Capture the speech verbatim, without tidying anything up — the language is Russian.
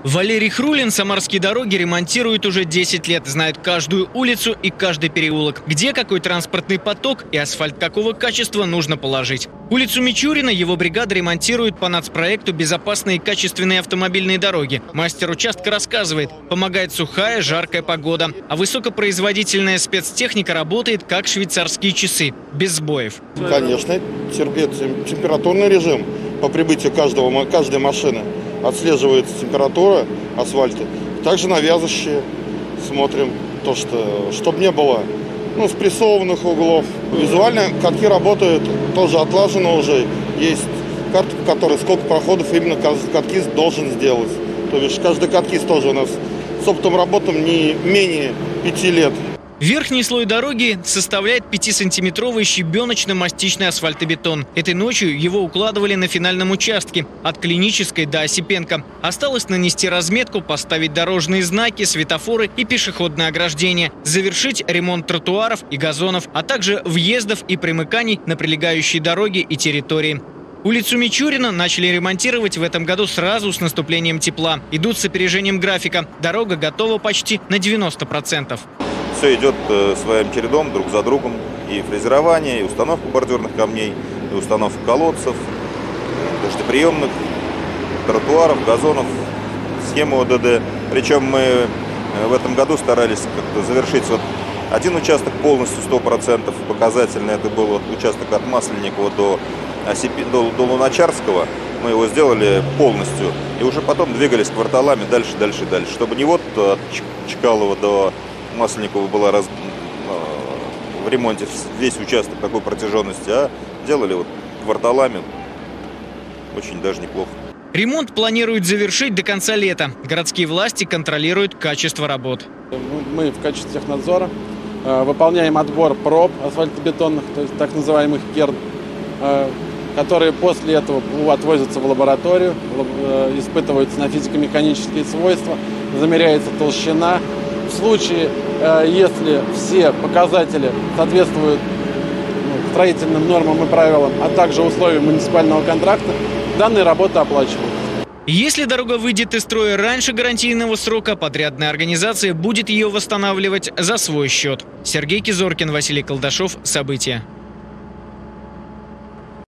Валерий Хрулин самарские дороги ремонтирует уже десять лет, знает каждую улицу и каждый переулок, где какой транспортный поток и асфальт какого качества нужно положить. Улицу Мичурина его бригада ремонтирует по нацпроекту «Безопасные и качественные автомобильные дороги». Мастер участка рассказывает, помогает сухая, жаркая погода, а высокопроизводительная спецтехника работает как швейцарские часы, без сбоев. Конечно, температурный режим по прибытию каждого, каждой машины. Отслеживается температура асфальта. Также навязывающие смотрим, то, что, чтобы не было ну, спрессованных углов. Визуально катки работают, тоже отлажено уже. Есть карта, по которой сколько проходов именно каткист должен сделать. То есть каждый каткист тоже у нас с опытом работы не менее пяти лет. Верхний слой дороги составляет пятисантиметровый щебеночно-мастичный асфальтобетон. Этой ночью его укладывали на финальном участке от Клинической до Осипенко. Осталось нанести разметку, поставить дорожные знаки, светофоры и пешеходное ограждение, завершить ремонт тротуаров и газонов, а также въездов и примыканий на прилегающие дороги и территории. Улицу Мичурина начали ремонтировать в этом году сразу с наступлением тепла. Идут с опережением графика. Дорога готова почти на девяносто процентов. Все идет своим чередом, друг за другом. И фрезерование, и установка бордюрных камней, и установка колодцев, дождеприемных, тротуаров, газонов, схемы ОДД. Причем мы в этом году старались как-то завершить вот один участок полностью сто процентов. Показательно это был вот участок от Масленникова до, Осипи, до, до Луначарского. Мы его сделали полностью. И уже потом двигались кварталами дальше, дальше, дальше. Чтобы не вот от Чкалова до Масленникова была раз, в ремонте весь участок такой протяженности, а делали вот кварталами очень даже неплохо. Ремонт планируют завершить до конца лета. Городские власти контролируют качество работ. Мы в качестве технадзора выполняем отбор проб асфальтобетонных, то есть так называемых керн, которые после этого отвозятся в лабораторию, испытываются на физико-механические свойства, замеряется толщина. В случае, если все показатели соответствуют строительным нормам и правилам, а также условиям муниципального контракта, данные работы оплачиваются. Если дорога выйдет из строя раньше гарантийного срока, подрядная организация будет ее восстанавливать за свой счет. Сергей Кизоркин, Василий Колдашов. События.